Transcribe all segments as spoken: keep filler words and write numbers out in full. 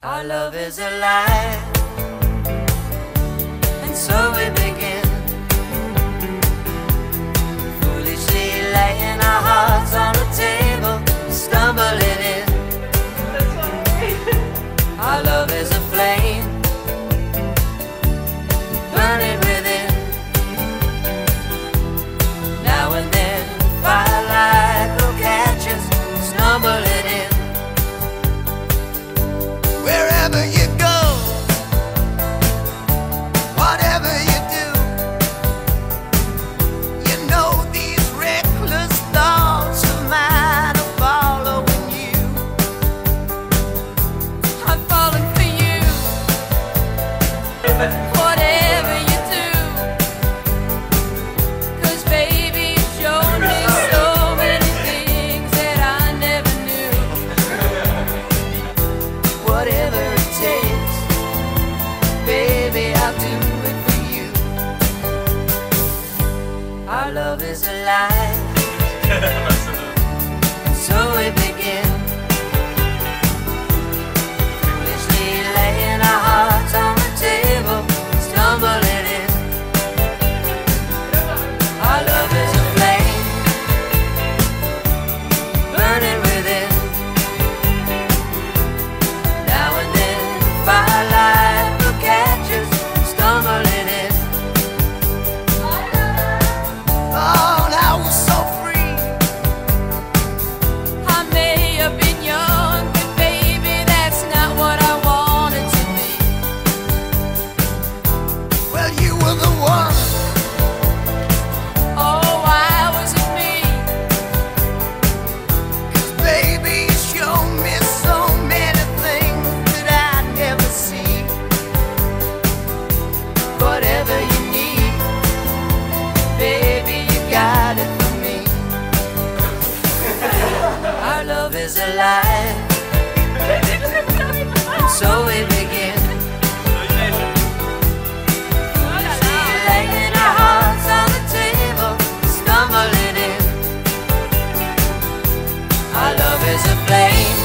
Our love is alive, and so we begin, foolishly laying our hearts on the table, stumbling in. Our love is a flame, burning within. Now and then, firelight will catch us, stumbling in. Wherever you go, whatever you do, you know these reckless thoughts of mine are following you. I'm falling for you, whatever you do, 'cause baby you showed me so many things that I never knew. Whatever it takes, baby, I'll do it for you. Our love is alive, so we begin, foolishly laying our hearts on the table, stumbling in. Our love is a flame, burning within. Now and then, firelight will catch us, stumbling in. Oh, now we're so free. I may have been young, but baby, that's not what I wanted to be. Well, you were the one. Oh, why was it me? 'Cause baby, you showed me so many things that I never see. Whatever you need, baby, you got it for me. Our love is alive, and so we begin, foolishly laying our hearts on the table, stumbling in. Our love is a flame,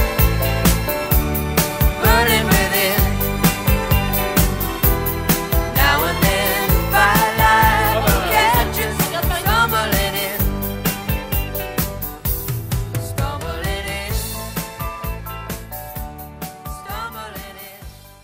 burning within. Now and then, firelight will catch us, stumbling in, stumbling in, stumbling in.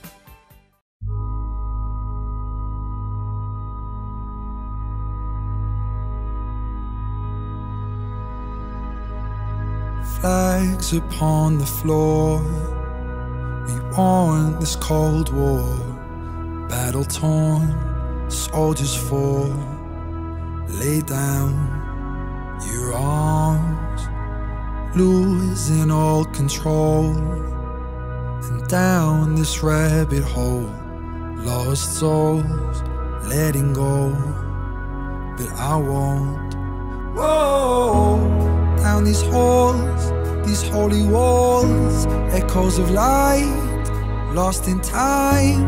Flags upon the floor, we want this cold war. Battle torn, soldiers fall. Lay down your arms, losing all control. And down this rabbit hole, lost souls letting go. But I won't. Whoa, down these halls, these holy walls, echoes of light, lost in time.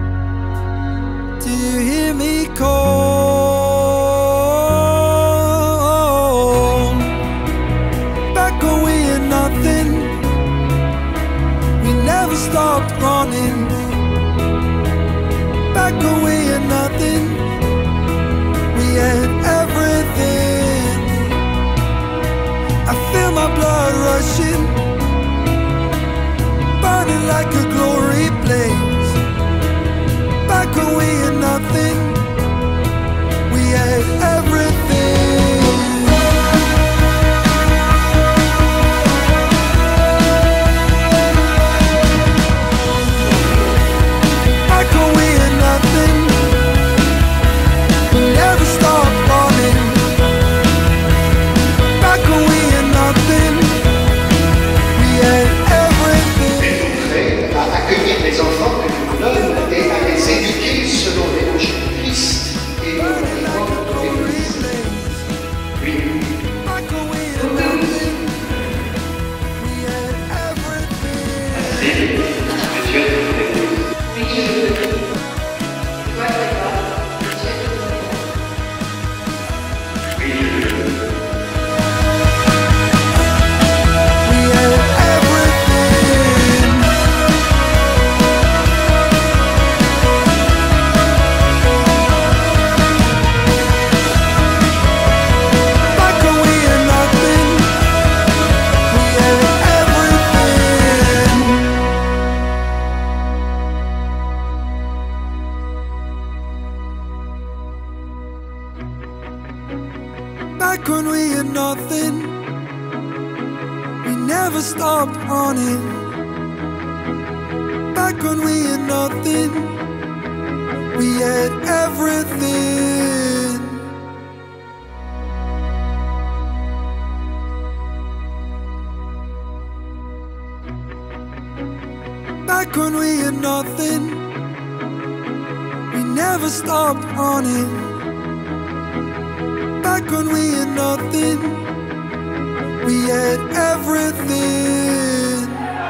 Do you hear me call? Back when we had nothing, we never stopped running. Back when we had nothing, we had everything. I feel my blood rushing, burning like a glory blaze. Back when we had nothing, we had everything. Back when we had nothing, we never stopped running. Back when we had nothing, we had everything. I never stopped running. Back when we had nothing, we had everything. Back when we had nothing, we never stopped running. Back when we had nothing, we had everything.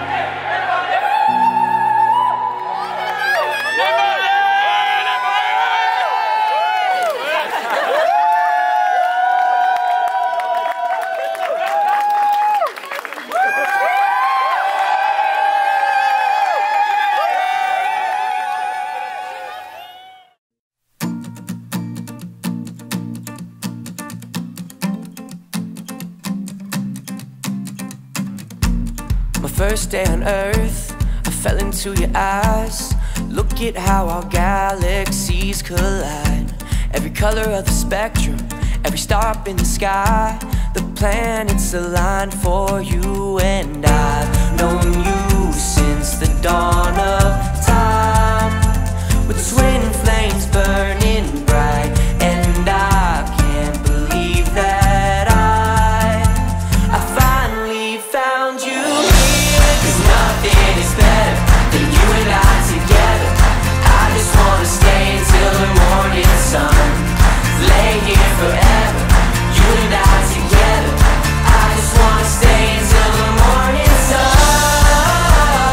My first day on Earth, I fell into your eyes. Look at how our galaxies collide. Every color of the spectrum, every star up in the sky. The planets aligned for you, and I've known you since the dawn of time. With twin flames burning bright, and I can't believe that I I finally found you. Nothing is better than you and I together. I just wanna stay until the morning sun. Lay here forever, you and I together. I just wanna stay until the morning sun.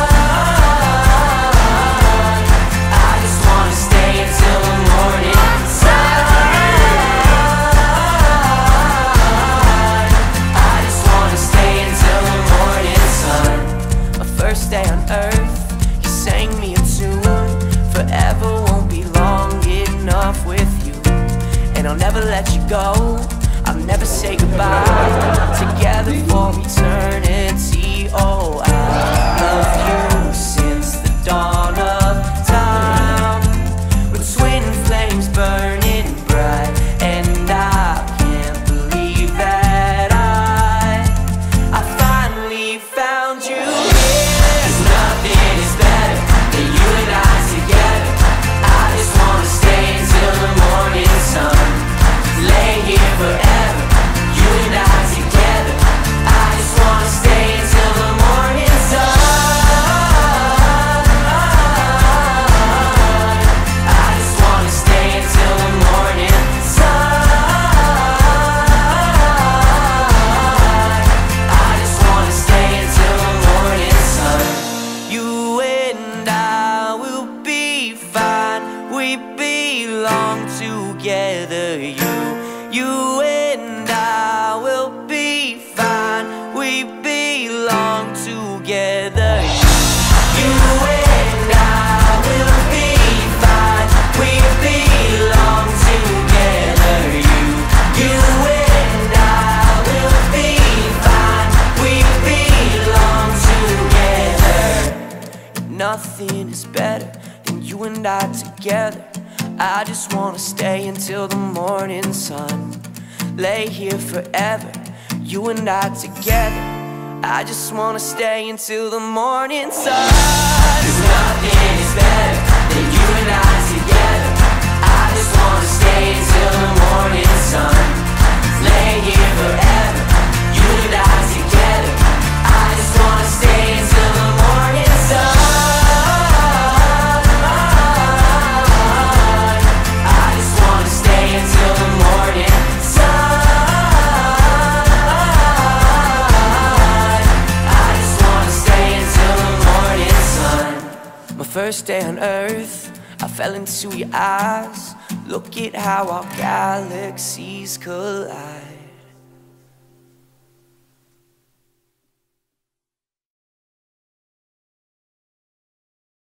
I just wanna stay until the morning sun. I just wanna stay until the morning sun. First day on Earth, you sang me a tune. Forever won't be long enough with you, and I'll never let you go. I'll never say goodbye. Together for eternity. Oh, I love you since the dawn of time. With twin flames burning bright, and I can't believe that I I finally found you. Nothing is better than you and I together. I just wanna stay until the morning sun. Lay here forever, you and I together. I just wanna stay until the morning sun. I just wanna stay until the morning sun. I just wanna stay until the morning sun. You and I will be fine. We belong together. You, you and I will be fine. We belong together. You, you and I will be fine. We belong together. You, you and I will be fine. We belong together. Nothing is better than you and I together. I just wanna stay until the morning sun. Lay here forever, you and I together. I just wanna stay until the morning sun. 'Cause nothing is better than you and I together. I just wanna stay until the morning sun. Lay here forever, you and I together. I just wanna stay until the morning sun. I just wanna stay until the morning sun. I just wanna stay until the morning sun. My first day on Earth, I fell into your eyes. Look at how our galaxies collide.